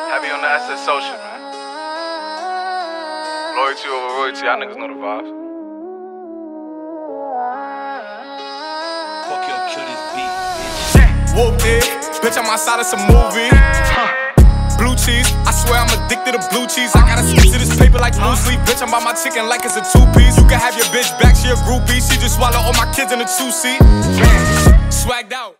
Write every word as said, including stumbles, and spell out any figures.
Heavy on the S S social, man. Loyalty over royalty, y'all niggas know the vibes. Fuck yo, kill this beat, bitch. Whoop it, bitch, I'm outside of some movie. Huh. Blue cheese, I swear I'm addicted to blue cheese. I gotta stick to this paper like blue sleep. Bitch, I'm by my chicken like it's a two-piece. You can have your bitch back, she a groupie. She just swallow all my kids in a two-seat. Swagged out.